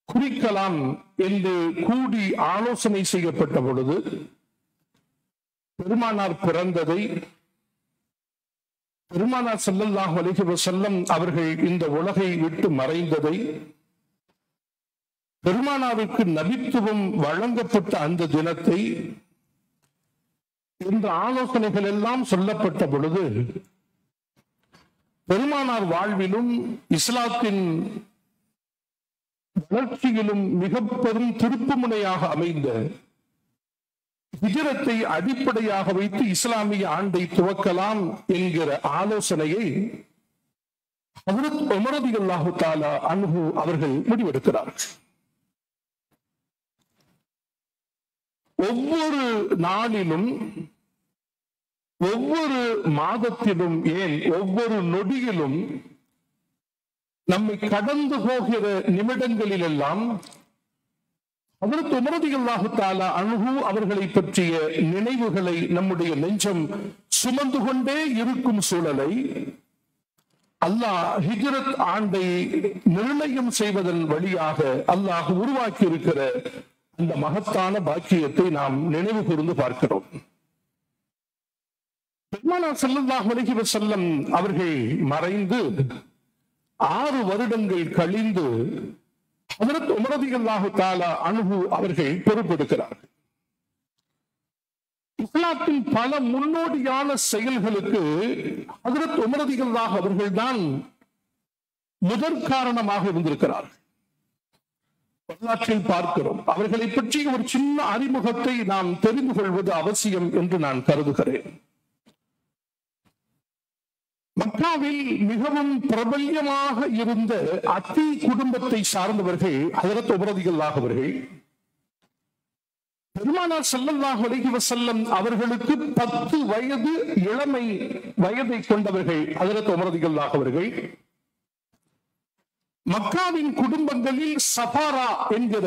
குறிக்கலாம் என்று கூடி ஆலோசனை செய்யப்பட்ட பொழுது பெருமானார் பிறந்ததை, பெருமானார் ஸல்லல்லாஹு அலைஹி வஸல்லம் அவர்கள் இந்த உலகை விட்டு மறைந்ததை, பெருமானாருக்கு நபித்துவம் வழங்கப்பட்ட அந்த தினத்தை, இந்த ஆலோசனைகள் எல்லாம் சொல்லப்பட்ட பொழுது பெருமானார் வாழ்விலும் இஸ்லாத்தின் வளர்ச்சியிலும் மிக பெரும் திருப்புமுனையாக அமைந்த ஹிஜ்ரத்தை அடிப்படையாக வைத்து இஸ்லாமிய ஆண்டை துவக்கலாம் என்கிற ஆலோசனையை ஹஜ்ரத் உமர் ரலியல்லாஹு தஆலா அன்ஹு அவர்கள் முடிவெடுக்கிறார்கள். ஒவ்வொரு நாளிலும், ஒவ்வொரு மாதத்திலும், ஏன் ஒவ்வொரு நொடியிலும் நம்மை கடந்து போகிற நிமிடங்களில் எல்லாம் ஹஜ்ரத் உமர் ரலியல்லாஹு தஆலா அன்ஹு அவர்களை பற்றிய நினைவுகளை நம்முடைய நெஞ்சம் சுமந்து கொண்டே இருக்கும் சூழலை அல்லாஹ் ஹிஜ்ரத் ஆண்டை நிர்ணயம் செய்வதன் வழியாக அல்லாஹ் உருவாக்கி இருக்கிற அந்த மகத்தான பாக்கியத்தை நாம் நினைவு கூர்ந்து பார்க்கிறோம். பெருமானார் ஸல்லல்லாஹு அலைஹி வஸல்லம் அவர்கள் மறைந்து 6 வருடங்கள் கழிந்து ஹஜ்ரத் உமர் ரலியல்லாஹு தஆலா அன்ஹு அவர்கள் பொறுப்பெடுக்கிறார்கள். இஸ்லாத்தின் பல முன்னோடியான செயல்களுக்கு ஹஜ்ரத் உமர் ரலியல்லாஹு அவர்கள்தான் முதற் காரணமாக இருந்திருக்கிறார்கள். வரலாற்றில் பார்க்கிறோம். அவர்களை பற்றி ஒரு சின்ன அறிமுகத்தை நாம் தெரிந்து கொள்வது அவசியம் என்று நான் கருதுகிறேன். மக்காவில் மிகவும் பிரபல்யமாக இருந்த அத்தி குடும்பத்தை சார்ந்தவர்கள் ஹஜ்ரத் உமர் ரலியல்லாஹு அவர்கள். பெருமானார் ஸல்லல்லாஹு அலைஹி வஸல்லம் அவர்களுக்கு 10 வயது இளமை வயதை கொண்டவர்கள் ஹஜ்ரத் உமர் ரலியல்லாஹு அவர்கள். மக்காவின் குடும்பங்களில் சஃபாரா என்கிற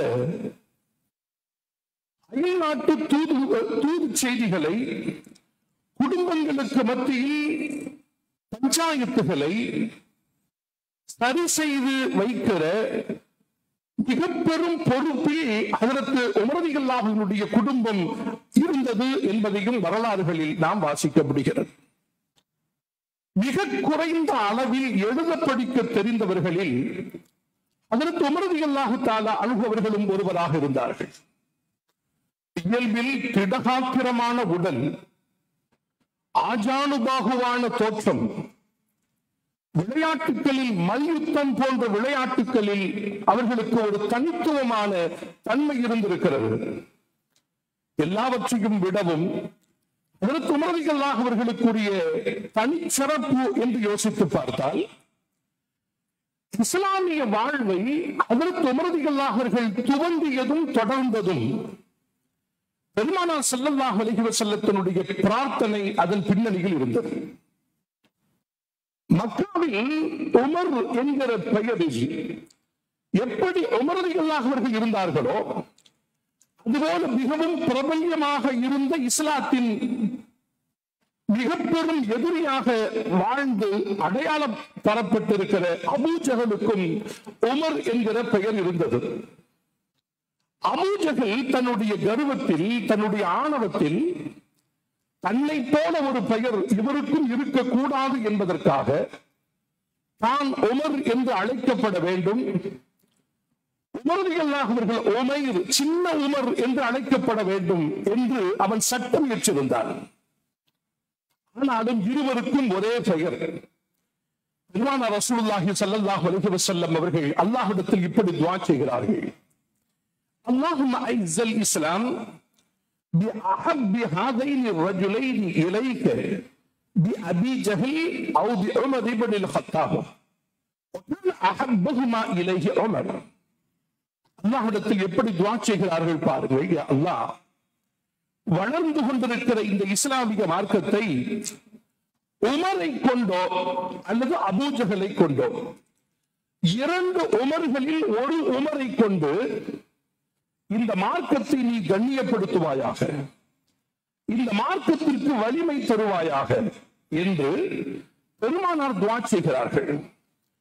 அயல்நாட்டு தூது செய்திகளை, குடும்பங்களுக்கு மத்தியில் பஞ்சாயத்துகளை சரி செய்து வைக்கிற மிக பெரும் பொறுப்பில் ஹஜ்ரத் உமர் ரலியல்லாஹு அன்ஹுவுடைய குடும்பம் இருந்தது என்பதையும் வரலாறுகளில் நாம் வாசிக்க முடிகிறது. மிக குறைந்த அளவில் எழுத படிக்க தெரிந்தவர்களில் ஹஜ்ரத் உமர் ரலியல்லாஹு தஆலா அன்ஹு அவர்களும் ஒருவராக இருந்தார்கள். இயல்பில் திடகாத்திரமான உடல், ஆஜானுபாகுவான தோற்றம், விளையாட்டுகளில் மல்யுத்தம் போன்ற விளையாட்டுகளில் அவர்களுக்கு ஒரு தனித்துவமான தன்மை இருந்திருக்கிறது. எல்லாவற்றையும் விடவும் ஹஜ்ரத் உமர் ரலியல்லாஹு அவர்களுக்குரிய தனிச்சிறப்பு என்று யோசித்து பார்த்தால், இஸ்லாமிய வாழ்வை ஹஜ்ரத் உமர் ரலியல்லாஹு அவர்கள் துவங்கியதும் தொடர்ந்ததும் பெருமானார் ஸல்லல்லாஹு அலைஹி வஸல்லத்தினுடைய பிரார்த்தனை அதன் பின்னணியில் இருந்தது. மக்காவில் உமர் என்கிற பெயரில் எப்படி உமர் ரலியல்லாஹு அவர்கள் இருந்தார்களோ அதுபோல மிகவும் பிரபல்யமாக இருந்த இஸ்லாத்தின் மிக பெரும் எதிரியாக வாழ்ந்து அடையாளம் தரப்பட்டிருக்கிற அபூ ஜஹலுக்கும் உமர் என்கிற பெயர் இருந்தது. அபூ ஜஹல் தன்னுடைய கர்வத்தில், தன்னுடைய ஆணவத்தில் தன்னை போல ஒரு பெயர் இவருக்கும் இருக்கக்கூடாது என்பதற்காக தான் உமர் என்று அழைக்கப்பட வேண்டும், உமர் ரலியல்லாஹு அவர்கள் உமைர், சின்ன உமர் என்று அழைக்கப்பட வேண்டும் என்று அவன் சட்டம் இயற்றிருந்தான். ஆனாலும் இருவருக்கும் ஒரே பெயர். பெருமானார் ரசூலுல்லாஹி ஸல்லல்லாஹு அலைஹி வஸல்லம் அவர்கள் அல்லாஹ்விடத்தில் இப்படி துஆ செய்கிறார்கள்: அல்லாஹும்ம ஐஸல் இஸ்லாம் பி அஹப்பி ஹாதைனி ரஜுலைனி இலைக பி அபீ ஜஹல் அவ் பி உமர் இப்னு அல்-கத்தாப் வகான அஹப்பஹுமா இலைஹி உமர். அல்லாஹ்விடத்தில் எப்படி துஆ செய்கிறார்கள் பாருங்கள். யா அல்லாஹ், வளர்ந்து கொண்டிருக்கிற இந்த இஸ்லாமிய மார்க்கத்தை உமரை கொண்டோ அல்லது அபூ ஜஹலை கொண்டோ, 2 உமர்களில் ஒரு உமரை கொண்டு இந்த மார்க்கத்தை நீ கண்ணியப்படுத்துவாயாக, இந்த மார்க்கத்திற்கு வலிமை தருவாயாக என்று பெருமானார் துஆ செய்கிறார்கள்.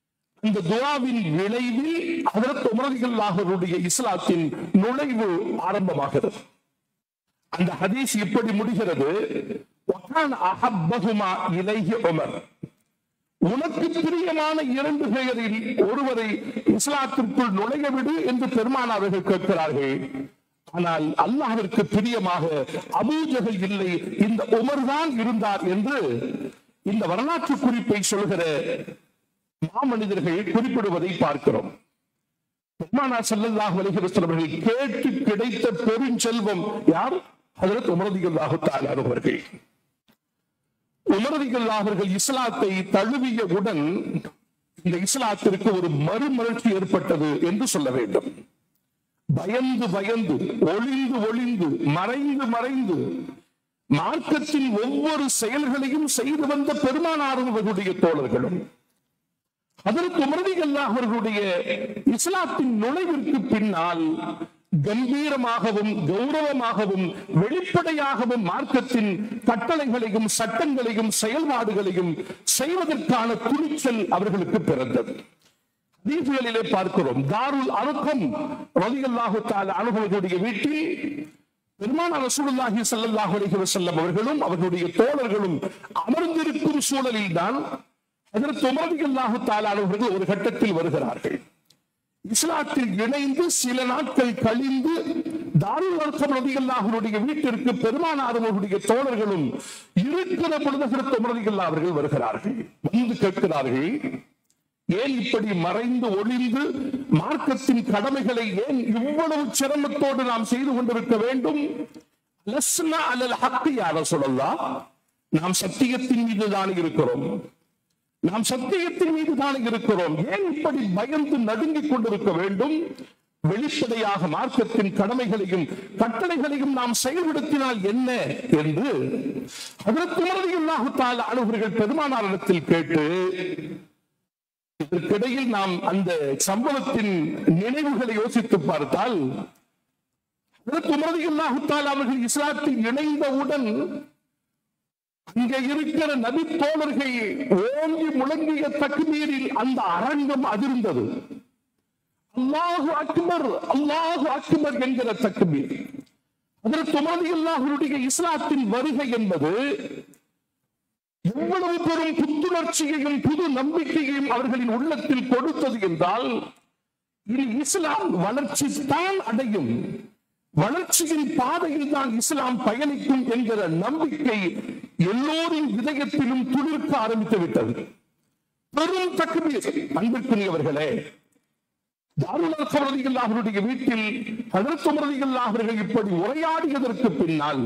அந்த துஆவின் விளைவில் ஹஜ்ரத் உமர் ரலியல்லாஹு அன்ஹுடைய இஸ்லாத்தின் நுழைவு ஆரம்பமாகிறது. அந்த ஹதீஸ் இப்படி முடிகிறது, வகான அஹப்பஹுமா இலைஹி உமர். உனக்கு பிரியமான இரண்டு பெயரில் ஒருவரை இஸ்லாத்திற்குள் நுழைய விடு என்று பெருமானார் அவர்கள் கேட்கிறார்கள். ஆனால் அல்லாஹ்விற்கு பிரியமாக அபூ ஜஹல் இல்லை, இந்த உமர் தான் இருந்தார் என்று இந்த வரலாற்று குறிப்பை சொல்கிற மாமனிதர்கள் குறிப்பிடுவதை பார்க்கிறோம். பெருமானார் ஸல்லல்லாஹு அலைஹி வஸல்லம் அவர்கள் கேட்டு கிடைத்த பெருஞ்செல்வம் யார்? ஹஜ்ரத் உமர் ரலியல்லாஹு தஆலா அவர்கள். உமர் ரலியல்லாஹு அவர்கள் இஸ்லாத்தை தழுவியவுடன் இந்த இஸ்லாத்திற்கு ஒரு மறுமலர்ச்சி ஏற்பட்டது என்று சொல்ல வேண்டும். பயந்து பயந்து, ஒளிந்து ஒளிந்து, மறைந்து மறைந்து மார்க்கத்தின் ஒவ்வொரு செயல்களையும் செய்து வந்த பெருமானாரும் அவர்களுடைய தோழர்களும் ஹஜ்ரத் உமர் ரலியல்லாஹு அவர்களுடைய இஸ்லாத்தின் நுழைவிற்கு பின்னால் கம்பீரமாகவும் கௌரவமாகவும் வெளிப்படையாகவும் மார்க்கத்தின் கட்டளைகளையும் சட்டங்களையும் செயல்பாடுகளையும் செய்வதற்கான துணிச்சல் அவர்களுக்கு பிறந்தது. ஹதீஸ்களிலே பார்க்கிறோம், தாருல் அர்கம் ரலியல்லாஹு தஆலா அன்ஹு அவர்களுடைய வீட்டில் பெருமானார் ரசூலுல்லாஹி ஸல்லல்லாஹு அலைஹி வஸல்லம் அவர்களும் அவர்களுடைய தோழர்களும் அமர்ந்திருக்கும் சூழலில் தான் ஹஜ்ரத் உமர் ரலியல்லாஹு தஆலா அவர்கள் ஒரு கட்டத்தில் வருகிறார்கள். இஸ்லாத்தில் இணைந்து சில நாட்கள் கழிந்து தாருல் அர்கம் ரலியல்லாஹு அன்ஹுடைய வீட்டிற்கு பெருமானார் அவர்களுடைய தோழர்களும் இருக்கிற பொழுது ஹஜ்ரத் உமர் ரலியல்லாஹு அவர்கள் வருகிறார்கள். வந்து கேட்கிறார்கள், ஏன் இப்படி மறைந்து ஒளிந்து மார்க்கத்தின் கடமைகளை ஏன் இவ்வளவு சிரமத்தோடு நாம் செய்து கொண்டிருக்க வேண்டும்? லஸ்னா அலல் ஹக்கி யா ரசூலல்லாஹ், நாம் சத்தியத்தின் மீது தான் இருக்கிறோம், நாம் சத்தியத்தின் மீது தான் இருக்கிறோம், ஏன் இப்படி பயந்து நடுங்கிக் கொண்டிருக்க வேண்டும்? வெளிப்படையாக மார்க்கத்தின் கடமைகளையும் கட்டளைகளையும் நாம் செயல்படுத்தினால் என்ன என்று ஹஜ்ரத் உமர் ரலியல்லாஹு தஆலா அன்ஹு அவர்கள் பெருமானாரிடத்தில் கேட்டு, இதற்கிடையில் நாம் அந்த சம்பவத்தின் நினைவுகளை யோசித்து பார்த்தால் ஹஜ்ரத் உமர் ரலியல்லாஹு தஆலா அவர்கள் இஸ்லாத்தில் இணைந்தவுடன் அங்கே இருக்கிற நபி தோழர்கள் ஓங்கி முழங்கிய தக்பீரில் அந்த அரங்கம் அதிர்ந்தது. அல்லாஹு அக்பர், அல்லாஹு அக்பர் என்கிற தக்பீர். ஹஜ்ரத் உமர் ரலியல்லாஹு அன்ஹுடைய இஸ்லாத்தின் வருகை என்பது எவ்வளவு பெரும் புத்துணர்ச்சியையும் புது நம்பிக்கையையும் அவர்களின் உள்ளத்தில் கொடுத்தது என்றால், இனி இஸ்லாம் வளர்ச்சி தான் அடையும், வளர்ச்சியின் பாதையில் தான் இஸ்லாம் பயணிக்கும் என்கிற நம்பிக்கை எல்லோரின் இதயத்திலும் துளிர்க்க ஆரம்பித்து விட்டது. பெரும் தக்பீர். அன்பிற்குரியவர்களே, தாருல் அர்கம் ரலியல்லாஹு அவருடைய வீட்டில் ஹஜ்ரத் உமர் ரலியல்லாஹு அவர்கள் இப்படி உரையாடியதற்கு பின்னால்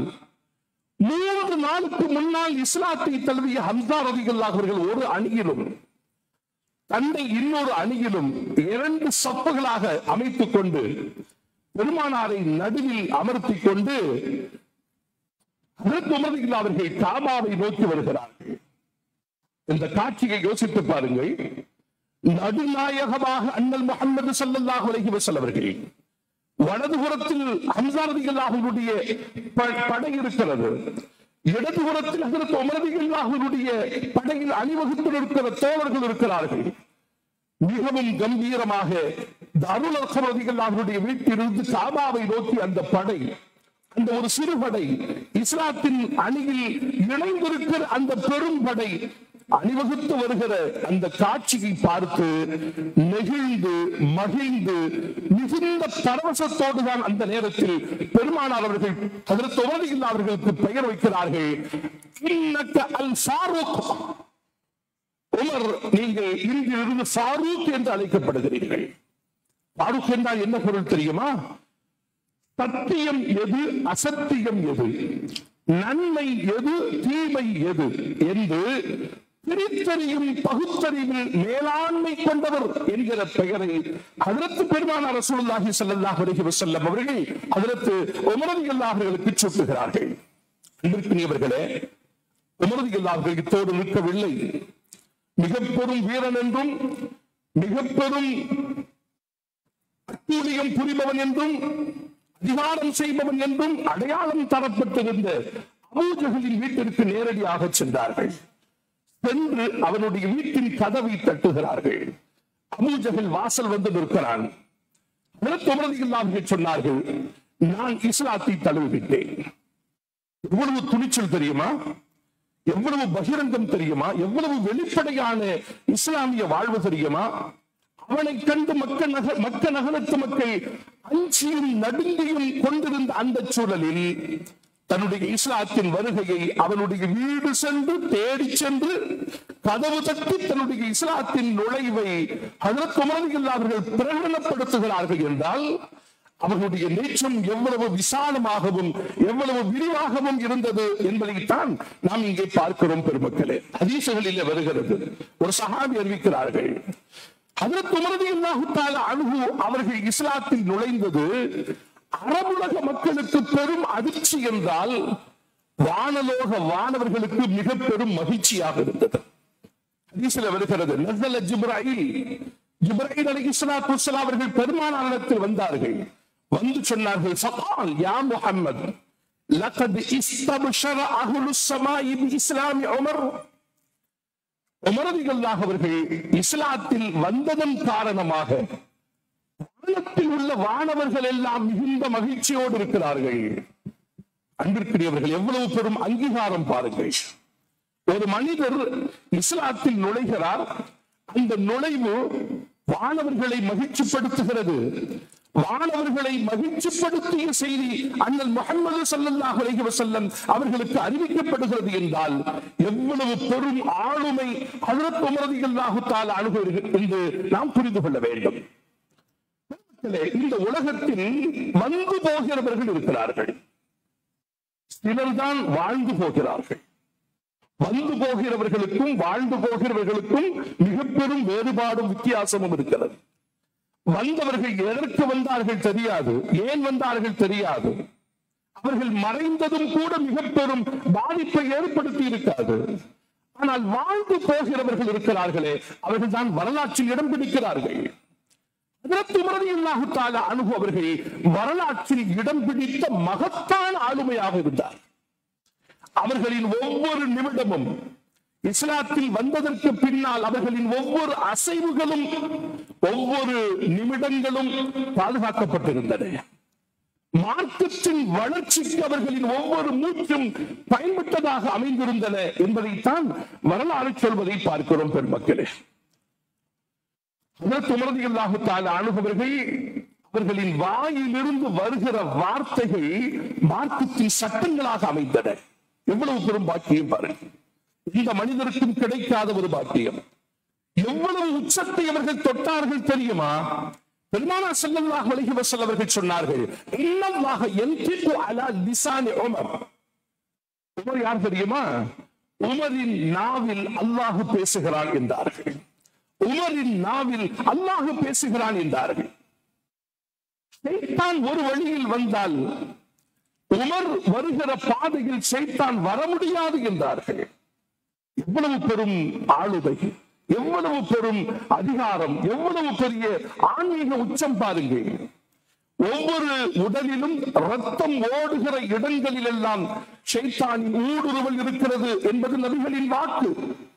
3 நாளுக்கு முன்னால் இஸ்லாத்தை தழுவிய ஹம்ஸா ரலியல்லாஹு அவர்கள் ஒரு அணியிலும் தன்னை இன்னொரு அணியிலும் 2 சப்புகளாக அமைத்துக் கொண்டு பெருமானாரை நடுவில் அமர்த்திக் கொண்டு ஹஜ்ரத் உமர் ரலியல்லாஹு அவர்கள் காபாவை நோக்கி வருகிறார்கள். இந்த காட்சியை யோசித்து பாருங்கள். நடுநாயகமாக அண்ணல் முஹம்மது ஸல்லல்லாஹு அலைஹி வஸல்லம் அவர்கள், வலதுபுறத்தில் ஹம்ஸா ரலியல்லாஹு அன்ஹுடைய படை இருக்கிறது, இடதுபுறத்தில் ஹஜ்ரத் உமர் ரலியல்லாஹு அன்ஹுடைய படையில் அணிவகுத்து இருக்கிற தோழர்கள் இருக்கிறார்கள். மிகவும் கம்பீரமாக தாருல் அர்கம் ரலியல்லாஹு அன்ஹுடைய வீட்டிலிருந்து காபாவை நோக்கி அந்த படை, அந்த ஒரு சிறுபடை, இஸ்லாத்தின் அணியில் இணைந்திருக்கிற அந்த பெரும் படை அணிவகுத்து வருகிற அந்த காட்சியை பார்த்து நெகிழ்ந்து மகிழ்ந்து மிகுந்த பரவசத்தோடு தான் அந்த நேரத்தில் பெருமானார் அவர்கள் ஹஜ்ரத் உமர் ரலியல்லாஹு அவர்களுக்கு பெயர் வைக்கிறார்கள். இன்னக அல் ஃபாரூக், உமர், நீங்கள் இன்றிலிருந்து ஃபாரூக் என்று அழைக்கப்படுகிறீர்கள். ஃபாரூக் என்றால் என்ன பொருள் தெரியுமா? சத்தியம் எது, அசத்தியம் எது, நன்மை எது, தீமை எது என்று பிரித்தறியும் பகுத்தறிவில் மேலாண்மை கொண்டவர் என்கிற பெயரை ஹஜ்ரத் பெருமானார் ரசூலுல்லாஹி ஸல்லல்லாஹு அலைஹி வஸல்லம் அவர்கள் ஹஜ்ரத் உமர் ரலியல்லாஹு அவர்களுக்கு சூட்டுகிறார்கள். அன்பிற்குரியவர்களே, உமர் ரலியல்லாஹு அவர்கள் இத்தோடு நிற்கவில்லை. மிக பெரும் வீரன் என்றும் மிக பெரும் அட்டூழியம் புரிபவன் என்றும் அதிகாரம் செய்பவன் என்றும் அடையாளம் தரப்பட்டிருந்த அபூ ஜஹலின் வீட்டிற்கு நேரடியாக சென்றார்கள். சென்று அவனுடைய வீட்டின் கதவை தட்டுகிறார்கள். அபூஜஹல் வாசல் வந்து நிற்கிறான். சொன்னார்கள், நான் இஸ்லாத்தை தழுவிவிட்டேன். எவ்வளவு துணிச்சல் தெரியுமா, எவ்வளவு பகிரங்கம் தெரியுமா, எவ்வளவு வெளிப்படையான இஸ்லாமிய வாழ்வு தெரியுமா. அவனை கண்டு மக்க நகரத்து மக்கள் அஞ்சியும் நடுங்கியும் கொண்டிருந்த அந்த சூழலில் தன்னுடைய இஸ்லாத்தின் வருகையை அவனுடைய வீடு சென்று தேடி சென்று கதவு தட்டி தன்னுடைய இஸ்லாத்தின் நுழைவை ஹஜ்ரத் உமர் ரலியல்லாஹு அவர்கள் பிரகடனப்படுத்துகிறார்கள் என்றால் அவர்களுடைய நேற்றம் எவ்வளவு விசாலமாகவும் எவ்வளவு விரிவாகவும் இருந்தது என்பதைத்தான் நாம் இங்கே பார்க்கிறோம். பெருமக்களே, ஹதீஸ்களிலே வருகிறது, ஒரு சஹாபி அறிவிக்கிறார்கள், ஹஜ்ரத் உமர் ரலியல்லாஹு தஆலா அன்ஹு அவர்கள் இஸ்லாத்தில் நுழைந்தது அரபுலக மக்களுக்கு பெரும் அதிர்ச்சி என்றால் வானலோக வானவர்களுக்கு மிக பெரும் மகிழ்ச்சியாக இருந்தது. ஹதீஸில் வருகிறது, நஸல ஜிப்ரீல் அலைஹிஸ்ஸலாத்து வஸ்ஸலாம் அவர்கள் பெருமானாரிடத்தில் வந்தார்கள். வந்து சொன்னார்கள், ஃபகால் யா முஹம்மத் லகத் இஸ்தப்ஷர அஹ்லுஸ் ஸமாஇ பிஇஸ்லாமி உமர். உமர் ரலியல்லாஹு அவர்கள் இஸ்லாத்தில் வந்ததன் காரணமாக வானத்தில் உள்ள வானவர்கள் எல்லாம் மிகுந்த மகிழ்ச்சியோடு இருக்கிறார்கள். அன்பிற்குரியவர்கள், எவ்வளவு பெரும் அங்கீகாரம் பாருங்கள். ஒரு மனிதர் இஸ்லாத்தில் நுழைகிறார், அந்த நுழைவு வானவர்களை மகிழ்ச்சிப்படுத்துகிறது. வானவர்களை மகிழ்ச்சிப்படுத்திய செய்தி அண்ணல் முஹம்மது ஸல்லல்லாஹு அலைஹி வஸல்லம் அவர்களுக்கு அறிவிக்கப்படுகிறது என்றால் எவ்வளவு பெரும் ஆளுமை ஹஜ்ரத் உமர் ரலியல்லாஹு தஆலா அன்ஹு என்று நாம் புரிந்து கொள்ள வேண்டும். இந்த உலகத்தில் வந்து போகிறவர்கள் இருக்கிறார்கள், சிலர்தான் வாழ்ந்து போகிறார்கள். வந்து போகிறவர்களுக்கும் வாழ்ந்து போகிறவர்களுக்கும் மிக பெரும் வேறுபாடும் வித்தியாசமும் இருக்கிறது. வந்தவர்கள் எதற்கு வந்தார்கள் தெரியாது, ஏன் வந்தார்கள் தெரியாது. அவர்கள் மறைந்ததும் கூட மிக பெரும் பாதிப்பை ஏற்படுத்தி இருக்காது. ஆனால் வாழ்ந்து போகிறவர்கள் இருக்கிறார்களே, அவர்கள் தான் வரலாற்றில் இடம் பிடிக்கிறார்கள். ஹஜ்ரத் உமர் ரலியல்லாஹு தஆலா அன்ஹு அவர்கள் வரலாற்றில் இடம் பிடித்த மகத்தான ஆளுமையாக இருந்தார். அவர்களின் ஒவ்வொரு நிமிடமும் இஸ்லாத்தில் வந்ததற்கு பின்னால் அவர்களின் ஒவ்வொரு அசைவுகளும் ஒவ்வொரு நிமிடங்களும் பாதுகாக்கப்பட்டிருந்தன. மார்க்கத்தின் வளர்ச்சிக்கு அவர்களின் ஒவ்வொரு மூச்சும் பயன்பட்டதாக அமைந்திருந்தன என்பதைத்தான் வரலாறு சொல்வதை பார்க்கிறோம். பெருமக்களே, ஹஜ்ரத் உமர் ரலியல்லாஹு தஆலா அன்ஹு அவர்களின் வாயிலிருந்து வருகிற வார்த்தைகள் மார்க்கத்தின் சட்டங்களாக அமைந்தன. எவ்வளவு பெரும் பாக்கியம் பாருங்கள். இந்த மனிதருக்கும் கிடைக்காத ஒரு பாக்கியம். எவ்வளவு உச்சத்தை அவர்கள் தொட்டார்கள் தெரியுமா? பெருமானார் ஸல்லல்லாஹு அலைஹி வஸல்லம் அவர்கள் சொன்னார்கள், இன்னல்லாஹ யன்திகு அலா லிசானி உமர். உமர் யார் தெரியுமா? உமரின் நாவில் அல்லாஹ் பேசுகிறான் என்றார்கள். உமரின் நாவில் அல்லாஹ் பேசுகிறான் என்றார்கள். ஷைத்தான் ஒரு வழியில் வந்தால் உமர் வருகிற பாதையில் ஷைத்தான் வர முடியாது என்றார்கள். எவ்வளவு பெரும் ஆளுமை, எவ்வளவு பெரும் அதிகாரம், எவ்வளவு பெரிய ஆன்மீக உச்சம் பாருங்கள். ஒவ்வொரு உடலிலும் ரத்தம் ஓடுகிற இடங்களில் எல்லாம் ஷைத்தானின் ஊடுருவல் இருக்கிறது என்பது நபிகளின் வாக்கு.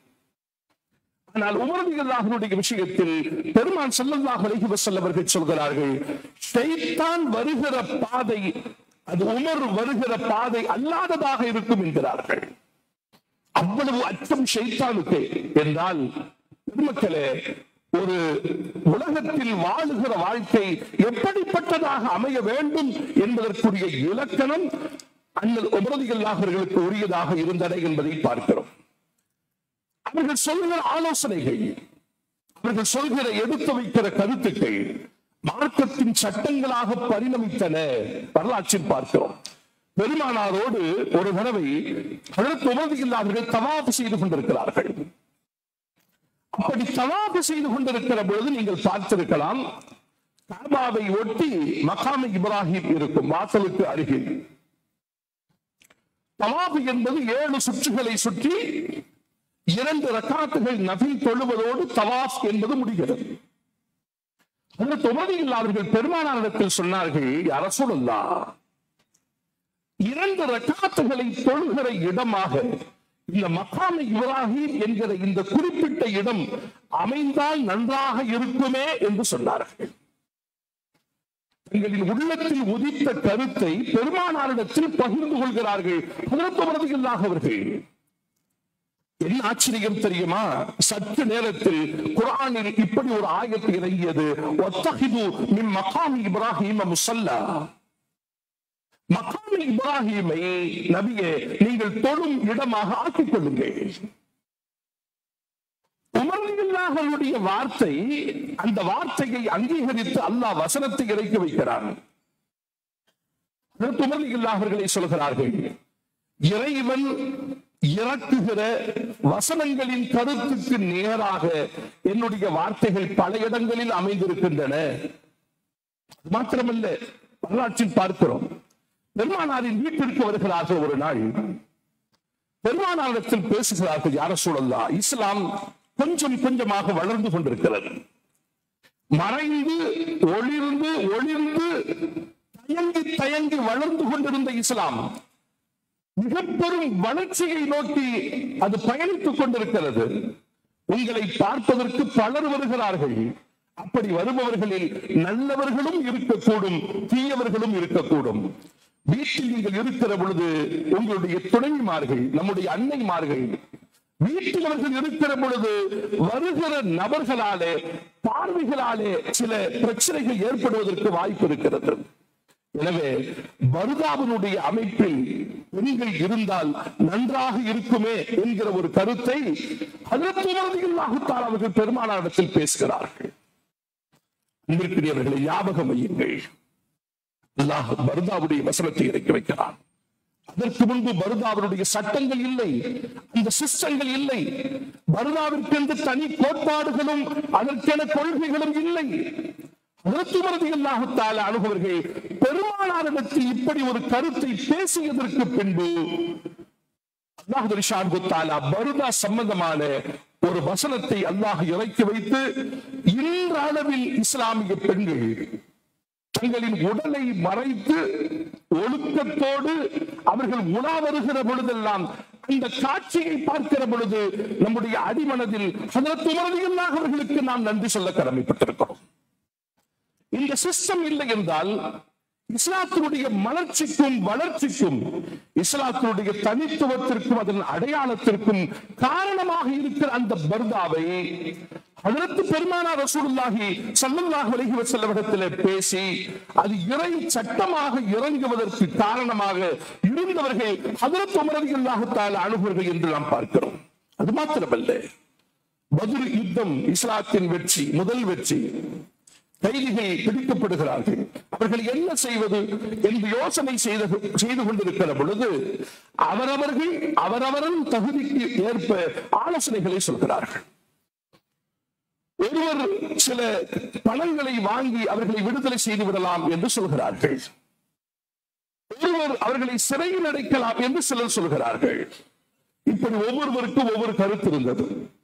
ஆனால் உமர் ரலியல்லாஹுடைய விஷயத்தில் பெருமான் ஸல்லல்லாஹு அலைஹி வஸல்லம் அவர்கள் சொல்கிறார்கள், ஷைத்தான் வருகிற பாதை அது உமர் வருகிற பாதை அல்லாததாக இருக்கும் என்கிறார்கள். அவ்வளவு அச்சம் ஷைத்தானுக்கு என்றால், பெருமக்களே, ஒரு உலகத்தில் வாழுகிற வாழ்க்கை எப்படிப்பட்டதாக அமைய வேண்டும் என்பதற்குரிய இலக்கணம் அண்ணல் உமர் ரலியல்லாஹு அவர்களுக்கு உரியதாக இருந்தன என்பதை பார்க்கிறோம். அவர்கள் சொல்கிற ஆலோசனைகள், அவர்கள் சொல்கிற எடுத்து வைக்கிற கருத்துக்கள் மார்க்கத்தின் சட்டங்களாக பரிணமித்தன. வரலாற்றில் பார்க்கிறோம். பெருமானாரோடு ஒரு தடவை ஹஜ்ரத் உமர் ரலியல்லாஹு அவர்கள் தவாஃப் செய்து கொண்டிருக்கிறார்கள். அப்படி தவாஃப் செய்து கொண்டிருக்கிற பொழுது நீங்கள் பார்த்திருக்கலாம், கஅபாவை ஒட்டி மகாம் இப்ராஹிம் இருக்கும், வாசலுக்கு அருகில். தவாஃப் என்பது 7 சுற்றுகளை சுற்றி 2 ரக்காத்துகள் நஃபில் தொழுவதோடு தவாஃப் என்பது முடிகிறது. ஹஜ்ரத் உமர் ரலியல்லாஹு அவர்கள் பெருமானாரிடத்தில் சொன்னார்கள், யா ரசூலல்லாஹ், 2 ரக்காத்துகளை தொழுகிற இடமாக இந்த மகாம் இப்ராஹிம் என்கிற இந்த குறிப்பிட்ட இடம் அமைந்தால் நன்றாக இருக்குமே என்று சொன்னார்கள். எங்களின் உள்ளத்தில் உதித்த கருத்தை பெருமானாரிடத்தில் பகிர்ந்து கொள்கிறார்கள் ஹஜ்ரத் உமர் ரலியல்லாஹு அவர்கள். என்ன ஆச்சரியம் தெரியுமா? சற்று நேரத்தில் குர்ஆனில் இப்படி ஒரு ஆயத்து இறங்கியது, வத்தஹிது மின் மகாம் இப்ராஹிம் முஸல்லா. மகாம் இப்ராஹிமை நபியே நீங்கள் தொழும் இடமாக ஆக்கிக் கொள்ளுங்கள். உமர் ரலியல்லாஹு அவருடைய வார்த்தை, அந்த வார்த்தையை அங்கீகரித்து அல்லாஹ் வசனத்தை இறக்கி வைக்கிறார். உமர் ரலியல்லாஹு அவர்களை சொல்கிறார்கள், இறைவன் இறக்குகிற வசனங்களின் கருத்துக்கு நேராக என்னுடைய வார்த்தைகள் பல இடங்களில் அமைந்திருக்கின்றன. மாத்திரமல்ல, வரலாற்றில் பார்க்கிறோம், பெருமானாரின் வீட்டிற்கு வருகிறார்கள். ஒரு நாள் பெருமானாரிடத்தில் பேசுகிறார்கள், யா ரசூலல்லாஹ், இஸ்லாம் கொஞ்சம் கொஞ்சமாக வளர்ந்து கொண்டிருக்கிறது. மறைந்து ஒளிர்ந்து ஒளிர்ந்து தயங்கி தயங்கி வளர்ந்து கொண்டிருந்த இஸ்லாம் மிக பெரும் வளர்ச்சியை நோக்கி அது பயணித்துக் கொண்டிருக்கிறது. உங்களை பார்ப்பதற்கு பலர் வருகிறார்கள். அப்படி வருபவர்களில் நல்லவர்களும் இருக்கக்கூடும், தீயவர்களும் இருக்கக்கூடும். வீட்டில் நீங்கள் இருக்கிற பொழுது உங்களுடைய துணைவிமார்கள், நம்முடைய அன்னைமார்கள், வீட்டில் அவர்கள் இருக்கிற பொழுது வருகிற நபர்களாலே, பார்வைகளாலே சில பிரச்சனைகள் ஏற்படுவதற்கு வாய்ப்பு இருக்கிறது. எனவே பர்தாவினுடைய அமைப்பில் பெண்கள் இருந்தால் நன்றாக இருக்குமே என்கிற ஒரு கருத்தை ஹஜ்ரத் உமர் ரலியல்லாஹு தஆலா அவர்கள் பெருமானாரிடத்தில் பேசுகிறார்கள். அன்பிற்குரியவர்களை ஞாபகம் வையுங்கள், அல்லாஹ் பர்தாவுடைய வசனத்தை இறக்கி வைக்கிறான். அதற்கு முன்பு பர்தாவினுடைய சட்டங்கள் இல்லை, அந்த சிஸ்டங்கள் இல்லை. பர்தாவிற்கு தனி கோட்பாடுகளும் அதற்கென கொள்கைகளும் இல்லை. அனுபவர்கள் பெருமானாரிடத்தில் இப்படி ஒரு கருத்தை பேசியதற்கு பின்பு அல்லாஹ் பர்தா சம்பந்தமான ஒரு வசனத்தை அல்லாஹ் இறக்கி வைத்து, இன்றளவில் இஸ்லாமிய பெண்கள் தங்களின் உடலை மறைத்து ஒழுக்கத்தோடு அவர்கள் உலா வருகிற பொழுதெல்லாம் இந்த காட்சியை பார்க்கிற பொழுது நம்முடைய அடிமனதில் ஹஜ்ரத் உமர் ரலியல்லாஹு அவர்களுக்கு நாம் நன்றி சொல்ல கடமைப்பட்டிருக்கிறோம். இந்த சிஸ்டம் இல்லை என்றால் இஸ்லாத்தினுடைய மலர்ச்சிக்கும் வளர்ச்சிக்கும், இஸ்லாத்தினுடைய தனித்துவத்திற்கும் அதன் அடையாளத்திற்கும் காரணமாக இருக்கிற அந்த பர்தாவை ஹஜ்ரத் பெருமானார் ரசூலுல்லாஹி ஸல்லல்லாஹு அலைஹி வஸல்லம் இடத்திலே பேசி அது இறை சட்டமாக இறங்குவதற்கு காரணமாக இருந்தவர்கள் ஹஜ்ரத் உமர் ரலியல்லாஹு தஆலா அன்ஹு என்று நாம் பார்க்கிறோம். அது மாத்திரமல்ல, பத்ர் யுத்தம் இஸ்லாத்தின் வெற்றி, முதல் வெற்றி. கைதிகள் பிடிக்கப்படுகிறார்கள். அவர்கள் என்ன செய்வது என்று யோசனை செய்து கொண்டிருக்கிற பொழுது அவரவர்கள் அவரவரின் தகுதிக்கு ஏற்ப ஆலோசனைகளை சொல்கிறார்கள். ஒருவர் சில பணங்களை வாங்கி அவர்களை விடுதலை செய்து விடலாம் என்று சொல்கிறார்கள். ஒருவர் அவர்களை சிறையில் அடைக்கலாம் என்று சிலர் சொல்கிறார்கள். இப்படி ஒவ்வொருவருக்கும் ஒவ்வொரு கருத்து இருந்தது.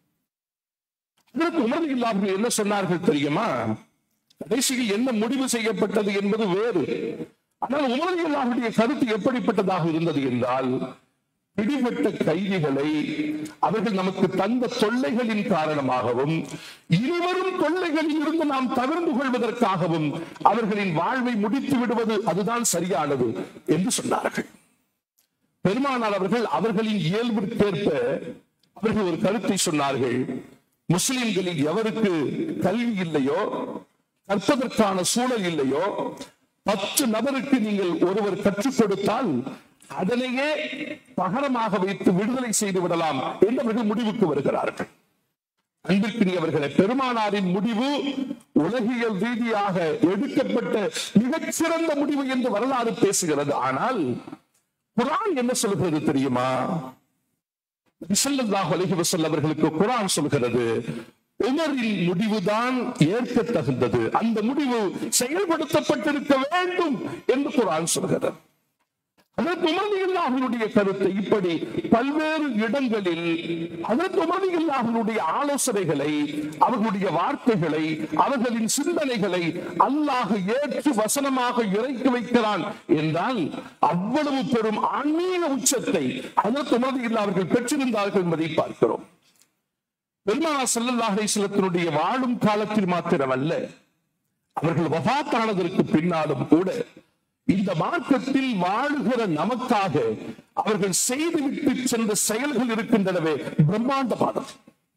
உமர் ரலியல்லாஹு என்ன சொன்னார்கள் தெரியுமா? கடைசியில் என்ன முடிவு செய்யப்பட்டது என்பது வேறு. ஆனால் உமர் ரலியல்லாஹுடைய கருத்து எப்படிப்பட்டதாக இருந்தது என்றால், பிடிபட்ட கைதிகளை அவர்கள் நமக்கு தந்த தொல்லைகளின் காரணமாகவும் இனிவரும் தொல்லைகளில் இருந்து நாம் தவிர்த்து கொள்வதற்காகவும் அவர்களின் வாழ்வை முடித்து விடுவது அதுதான் சரியானது என்று சொன்னார்கள். பெருமானார் அவர்கள் அவர்களின் இயல்பிற்கேற்ப அவர்கள் ஒரு கருத்தை சொன்னார்கள். முஸ்லிம்களில் எவருக்கு கல்வி இல்லையோ, கற்பதற்கான சூழல் இல்லையோ, 10 நபருக்கு நீங்கள் ஒருவர் கற்றுக் கொடுத்தால் அதனையே பகரமாக வைத்து விடுதலை செய்து விடலாம் என்று அவர்கள் முடிவுக்கு வருகிறார்கள். அன்பிற்குரியவர்களே, பெருமானாரின் முடிவு உலகியல் ரீதியாக எடுக்கப்பட்ட மிகச்சிறந்த முடிவு என்று வரலாறு பேசுகிறது. ஆனால் குர்ஆன் என்ன சொல்கிறது தெரியுமா? ஸல்லல்லாஹு அலைஹி வஸல்லம் அவர்களுக்கு குர்ஆன் சொல்கிறது, உமரின் முடிவுதான் ஏற்க தகுந்தது, அந்த முடிவு செயல்படுத்தப்பட்டிருக்க வேண்டும் என்று குர்ஆன் சொல்கிறது. ஹஜ்ரத் உமர் ரலியல்லாஹு அன்ஹுடைய கருத்தை இப்படி பல்வேறு இடங்களில் ஹஜ்ரத் உமர் ரலியல்லாஹு அன்ஹுடைய ஆலோசனைகளை, அவர்களுடைய வார்த்தைகளை, அவர்களின் சிந்தனைகளை அல்லாஹ் ஏற்று வசனமாக இறக்கி வைக்கிறான் என்றால் அவ்வளவு பெரும் ஆன்மீக உச்சத்தை ஹஜ்ரத் உமர் ரலியல்லாஹு அவர்கள் பெற்றிருந்தார்கள் என்பதை பார்க்கிறோம். பெருமானார் ஸல்லல்லாஹு அலைஹி வஸல்லத்தினுடைய வாழும் காலத்தில் மாத்திரமல்ல, அவர்கள் வஃபாத்தானதற்கு பின்னாலும் கூட இந்த மார்க்கத்தில் வாழுகிற நமக்காக அவர்கள் செய்துவிட்டு சென்ற செயல்கள் இருக்கின்றனவே, பிரம்மாண்டமானது.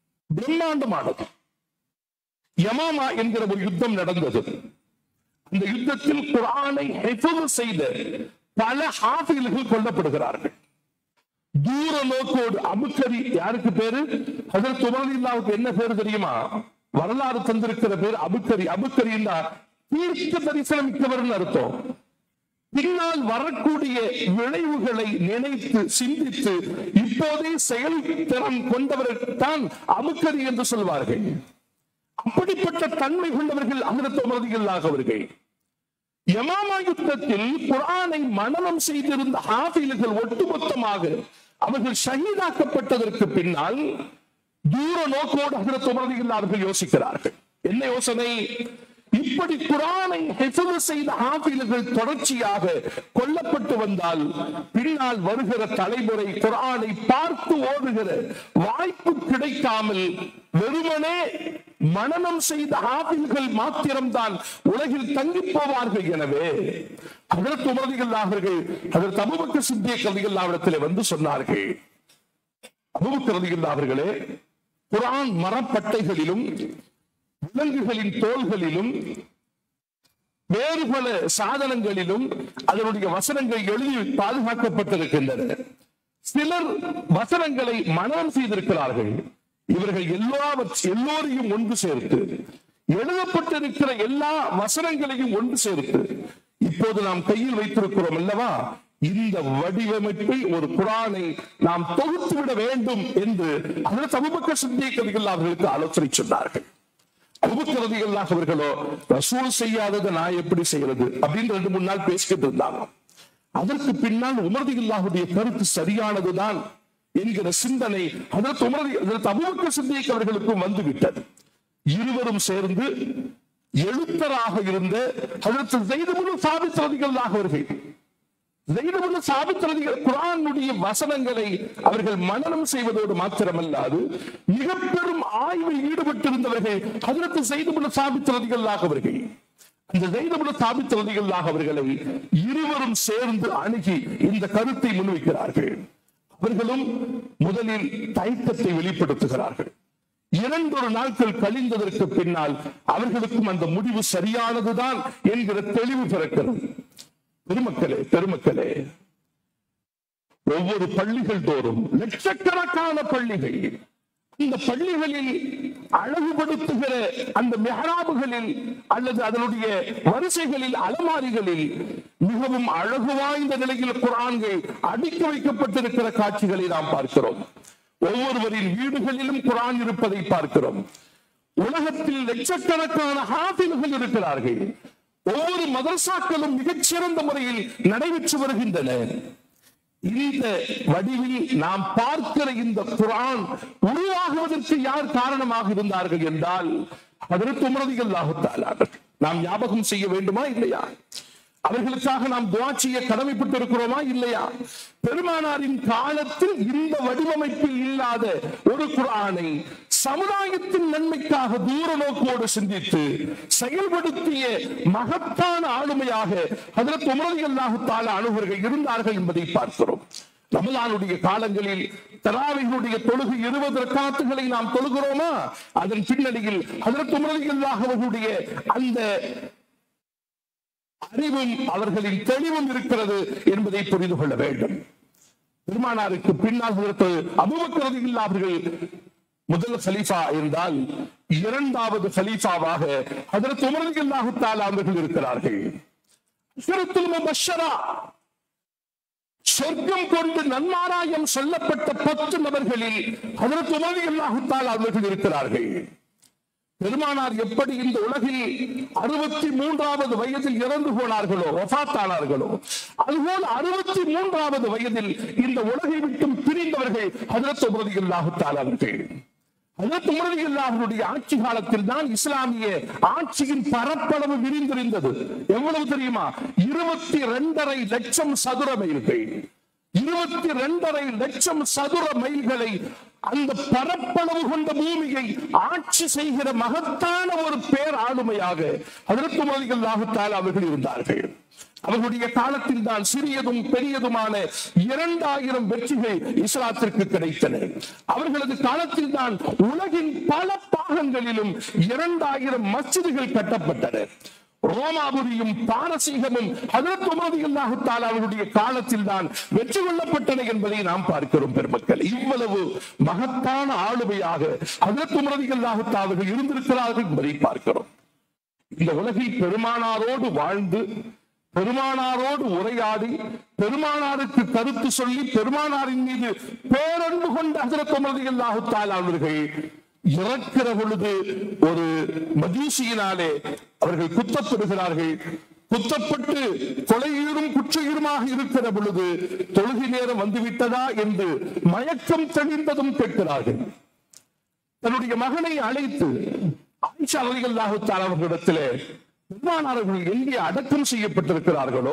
யமாமா என்கிற ஒரு யுத்தம் நடந்தது. அந்த யுத்தத்தில் குர்ஆனை ஹிஃப்ஸ் செய்த பல ஹாஃபில்கள் கொல்லப்படுகிறார்கள். தூர நோக்கோடு அபுக்கரி, யாருக்கு பேரு? ஹஜ்ரத் உமர் ரலியல்லாஹு என்ன பேரு தெரியுமா? வரலாறு தந்திருக்கிற பேர் அபுக்கரி. அபுக்கரி தீர்க்க தரிசனம் மிக்கவர் அர்த்தம். பின்னால் வரக்கூடிய விளைவுகளை நினைத்து சிந்தித்து இப்போதே செயல் திறன் கொண்டவர்தான் அபுக்கரி என்று சொல்வார்கள். அப்படிப்பட்ட தன்மை கொண்டவர்கள் ஹஜ்ரத் உமர் ரலியல்லாஹு அவர்கள். யமாமா யுத்தத்தில் குர்ஆனை மனனம் செய்திருந்த ஹாஃபில்கள் ஒட்டுமொத்தமாக அவர்கள் ஷஹீதாக்கப்பட்டதற்கு பின்னால் தூர நோக்கோடு ஹஜ்ரத் உமர் ரலியல்லாஹு அவர்கள் யோசிக்கிறார்கள். என்ன யோசனை? இப்படி குர்ஆனை ஹிஃப்ஸ் செய்த ஹாஃபில்கள் தொடர்ச்சியாக கொல்லப்பட்டு வந்தால் பின்னால் வருகிற தலைமுறை குர்ஆனை பார்த்து ஓடுகிற வாய்ப்பு கிடைக்காமல் வெறுமனே மனனம் செய்த ஹாஃபில்கள் மாத்திரம்தான் உலகில் தங்கி போவார்கள். எனவே ஹஜ்ரத் உமர் ரலியல்லாஹு அவர்கள் ஹஜ்ரத் அபூபக்கர் சித்திக் ரலியல்லாஹு அவரிடத்தில் வந்து சொன்னார்கள், அபூபக்கர் ரலியல்லாஹு அவர்களே, குர்ஆன் மரப்பட்டைகளிலும் விலங்குகளின் தோள்களிலும் வேறு பல சாதனங்களிலும் அதனுடைய வசனங்கள் எழுதி பாதுகாக்கப்பட்டிருக்கின்றன. சிலர் வசனங்களை மனனம் செய்திருக்கிறார்கள். இவர்கள் எல்லோரையும் ஒன்று சேர்த்து எழுதப்பட்டிருக்கிற எல்லா வசனங்களையும் ஒன்று சேர்த்து இப்போது நாம் கையில் வைத்திருக்கிறோம் அல்லவா, இந்த வடிவமைப்பை ஒரு குர்ஆனை நாம் தொகுத்து விட வேண்டும் என்று ஹஜ்ரத் அபூபக்கர் சித்திக் ரலியல்லாஹு அவர்களுக்கு ஆலோசனை சொன்னார்கள். அபூபக்கர் ரலியல்லாஹு அவர்களோ, ரசூல் செய்யாததை நான் எப்படி செய்யறது அப்படின்னு 2-3 நாள் பேசிக்கிட்டு இருந்தாங்க. அதற்கு பின்னால் உமர் ரலியல்லாஹுடைய கருத்து சரியானதுதான் என்கிற சிந்தனை ஹஜ்ரத் அபூபக்கர் சித்திக் அவர்களுக்கும் வந்துவிட்டது. இருவரும் சேர்ந்து எழுத்தராக இருந்த ஹஜ்ரத் ஸைத் இப்னு சாபித் ரலியல்லாஹு அவர்கள், குர்ஆனுடைய வசனங்களை அவர்கள் மனனம் செய்வதோடு மாத்திரமல்லாது மிக பெரும் ஆய்வில் ஈடுபட்டிருந்தவர்கள் ஹஜ்ரத் ஸைத் இப்னு சாபித் ரலியல்லாஹு அவர்கள். அந்த ஸைத் இப்னு சாபித் ரலியல்லாஹு அவர்களை இருவரும் சேர்ந்து அணுகி இந்த கருத்தை முன்வைக்கிறார்கள். அவர்களும் முதலில் தயக்கத்தை வெளிப்படுத்துகிறார்கள். 2 நாட்கள் கழிந்ததற்கு பின்னால் அவர்களுக்கும் அந்த முடிவு சரியானதுதான் என்கிற தெளிவு பிறக்கிறது. பெருமக்களே, ஒவ்வொரு பள்ளிகள் தோறும் லட்சக்கணக்கான பள்ளிகள், இந்த பள்ளிகளில் அழகுபடுத்துகிற அந்த மிஹ்ராபுகளில் அல்லது அதனுடைய வரிசைகளில், அலமாரிகளில் மிகவும் அழகு வாய்ந்த நிலையில் குர்ஆன்கள் அடுக்கி வைக்கப்பட்டிருக்கிற காட்சிகளை நாம் பார்க்கிறோம். ஒவ்வொருவரின் வீடுகளிலும் குர்ஆன் இருப்பதை பார்க்கிறோம். உலகத்தில் லட்சக்கணக்கான ஹாஃபில்கள் இருக்கிறார்கள். ஒவ்வொரு மதரசாக்களும் மிகச்சிறந்த முறையில் நடைபெற்று வருகின்றன. இந்த வடிவில் நாம் பார்க்கிற இந்த குர்ஆன் உருவாகுவதற்கு யார் காரணமாக இருந்தார்கள் என்றால் ஹஜ்ரத் உமர் ரலியல்லாஹு தஆலா. நாம் ஞாபகம் செய்ய வேண்டுமா இல்லையா? அவர்களுக்காக நாம் துஆ செய்ய கடமைப்பட்டு இருக்கிறோமா இல்லையா? பெருமானாரின் காலத்தில் இந்த வடிவமைப்பில் இல்லாத ஒரு குர்ஆனை சமுதாயத்தின் நன்மைக்காக தூர நோக்கோடு சிந்தித்து செயல்படுத்திய மகத்தான ஆளுமையாக ஹஜ்ரத் உமர் ரலியல்லாஹு தஆலா அன்ஹுவர்கள் இருந்தார்கள் என்பதை பார்க்கிறோம். ரமலானுடைய காலங்களில் தராவீஹுடைய தொழுகை 20 ரக்காத்துகளை நாம் தொழுகிறோமா? அதன் பின்னணியில் ஹஜ்ரத் உமர் ரலியல்லாஹு அவர்களுடைய அந்த அறிவும் அவர்களின் தெளிவும் இருக்கிறது என்பதை புரிந்து கொள்ள வேண்டும். பெருமானாருக்கு பின்னால் அபூபக்கர் ரலியல்லாஹு அவர்கள் முதல் கலீஃபா இருந்தால், 2வது கலீஃபாவாக ஹஜ்ரத் உமர் ரலியல்லாஹு தஆலா அவர்கள் இருக்கிறார்கள். அஷ்ரத்துல் முபஷ்ஷரா, சொர்க்கம் கொண்டு நன்மாராயம் சொல்லப்பட்ட 10 நபர்களில் ஹஜ்ரத் உமர் ரலியல்லாஹு தஆலா அவர்கள் இருக்கிறார்கள். பெருமானார் எப்படி இந்த உலகில் 63வது வயதில் இறந்து போனார்களோ, வஃபாத்தானார்களோ, அதுபோல் 63வது வயதில் இந்த உலகை விட்டும் பிரிந்தவர்கள் ஹஜ்ரத் உமர் ரலியல்லாஹு தஆலா அவர்கள். ஹஜ்ரத் உமர் ரலியல்லாஹுடைய ஆட்சி காலத்தில் தான் இஸ்லாமிய ஆட்சியின் பரப்பளவு விரிந்திருந்தது. எவ்வளவு தெரியுமா? 22.5 லட்சம் சதுர மைல்கள். 22.5 லட்சம் சதுர மைல்களை, அந்த பரப்பளவு கொண்ட பூமியை ஆட்சி செய்கிற மகத்தான ஒரு பேர் ஆளுமையாக ஹஜ்ரத் உமர் ரலியல்லாஹு தஆலா அவர்கள் இருந்தார்கள். அவர்களுடைய காலத்தில் தான் சிறியதும் பெரியதுமான 2000 வெற்றிகள் இஸ்லாத்திற்கு கிடைத்தன. அவர்களது காலத்தில் தான் உலகின் பல பாகங்களிலும் 2000 மஸ்ஜிதுகள் கட்டப்பட்டன. ரோமாபுரியும் பாரசீகமும் ஹஜ்ரத் உமர் ரலியல்லாஹு தஆலா அவர்களுடைய காலத்தில் தான் வெற்றி கொள்ளப்பட்டன என்பதை நாம் பார்க்கிறோம். பெருமக்கள், இவ்வளவு மகத்தான ஆளுமையாக ஹஜ்ரத் உமர் ரலியல்லாஹு தஆலா அவர்கள் இருந்திருக்கிறார்கள் என்பதை பார்க்கிறோம். இந்த உலகில் பெருமானாரோடு வாழ்ந்து, பெருமானாரோடு உரையாடி, பெருமானாருக்கு கருத்து சொல்லி, பெருமானாரின் மீது பேரன்பு கொண்ட ஹஜ்ரத் உமர் ரலியல்லாஹு தஆலா அவர்கள் இறக்கிற பொழுது ஒரு மஜூசியினாலே அவர்கள் குத்தப்படுகிறார்கள். குத்தப்பட்டு கொலையீரும் குற்றையீருமாக இருக்கிற பொழுது தொழுகை நேரம் வந்துவிட்டதா என்று மயக்கம் தெளிந்ததும் கேட்கிறார்கள். தன்னுடைய மகனை அழைத்து ஆயிஷா ரலியல்லாஹு தஆலா அவர்களிடத்திலே பெருமானார்கள் எங்கே அடக்கம் செய்யப்பட்டிருக்கிறார்களோ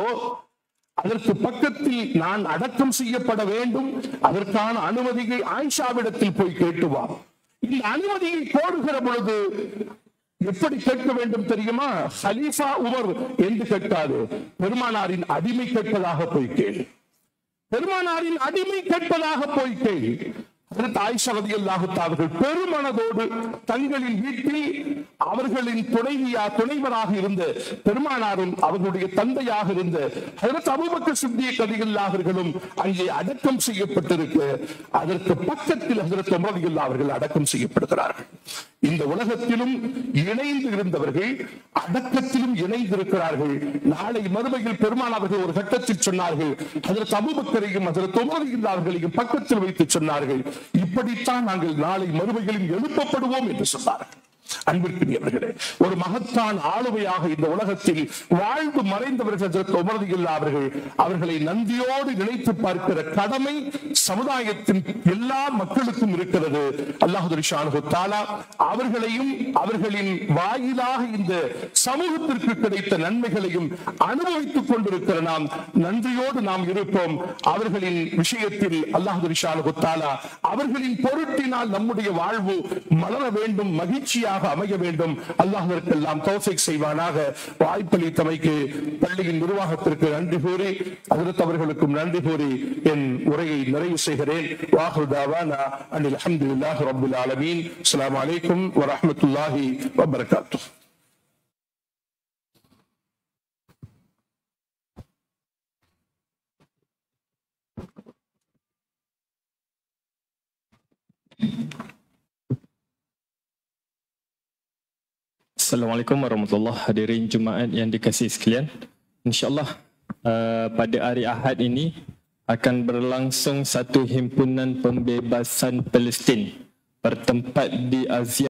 அதற்கு பக்கத்தில் நான் அடக்கம் செய்யப்பட வேண்டும், அதற்கான அனுமதியை ஆயிஷாவிடத்தில் போய் கேட்டுவா. இந்த அனுமதியை கோருகிற பொழுது எப்படி கேட்க வேண்டும் தெரியுமா? ஹலீஃபா உமர் என்று கேட்காது, பெருமானாரின் அடிமை கேட்பதாக போய் கேள். பெருமானாரின் அடிமை கேட்பதாக போய் கேள். ஆயிஷா ரலியல்லாஹு தஆலா அவர்கள் பெருமனதோடு தங்களின் வீட்டில் அவர்களின் துணைவராக இருந்த பெருமானாரும் அவர்களுடைய தந்தையாக இருந்த ஹஜ்ரத் அபூபக்கர் சித்திக் ரலியல்லாஹு அவர்களும் அங்கே அடக்கம் செய்யப்பட்டிருக்க, அதற்கு பக்கத்தில் ஹஜ்ரத் உமர் ரலியல்லாஹு அவர்கள் அடக்கம் செய்யப்படுகிறார்கள். இந்த உலகத்திலும் இணைந்து இருந்தவர்கள் அடக்கத்திலும் இணைந்திருக்கிறார்கள். நாளை மறுமையில் பெருமானார்கள் ஒரு கட்டத்தில் சொன்னார்கள், ஹஜ்ரத் அபூபக்கரையும் ஹஜ்ரத் உமர் ரலியல்லாஹு அவர்களையும் பக்கத்தில் வைத்து சொன்னார்கள், இப்படித்தான் நாங்கள் நாளை மறுமையிலும் எழுப்பப்படுவோம் என்று சொன்னார்கள். அன்பிற்குரியவர்களே, ஒரு மகத்தான ஆளுமையாக இந்த உலகத்தில் வாழ்ந்து மறைந்தவர்கள் ஹஜ்ரத் உமர் ரலியல்லாஹு அவர்கள். அவர்களை நன்றியோடு நினைத்து பார்க்கிற கடமை சமுதாயத்தின் எல்லா மக்களுக்கும் இருக்கிறது. அல்லாஹ் ஸுப்ஹானஹு வ தஆலா அவர்களையும் அவர்களின் வாயிலாக இந்த சமூகத்திற்கு கிடைத்த நன்மைகளையும் அனுபவித்துக் கொண்டிருக்கிற நாம் நன்றியோடு நாம் இருப்போம். அவர்களின் விஷயத்தில் அல்லாஹ் ஸுப்ஹானஹு வ தஆலா அவர்களின் பொருட்டினால் நம்முடைய வாழ்வு மலர வேண்டும், மகிழ்ச்சியாக அமைய வேண்டும். அல்லாஹ்விற்கெல்லாம் தௌஃபீக் செய்வானாக. வாய்ப்பளித்தமைக்கு பள்ளியின் நிர்வாகத்திற்கு நன்றி கூறி, ஹஜ்ரத் அவர்களுக்கும் நன்றி கூறி என் உரையை நிறைவு செய்கிறேன். வாஹிரு தாவானா அனில் ஹம்துலில்லாஹி ரப்பில் ஆலமீன். அஸ்ஸலாமு அலைக்கும் வ ரஹ்மத்துல்லாஹி வ பரகாத்துஹு. Assalamualaikum warahmatullahi wabarakatuh. Hadirin Jumaat yang dikasihi sekalian, InsyaAllah pada hari Ahad ini akan berlangsung satu himpunan pembebasan Palestin bertempat di Asia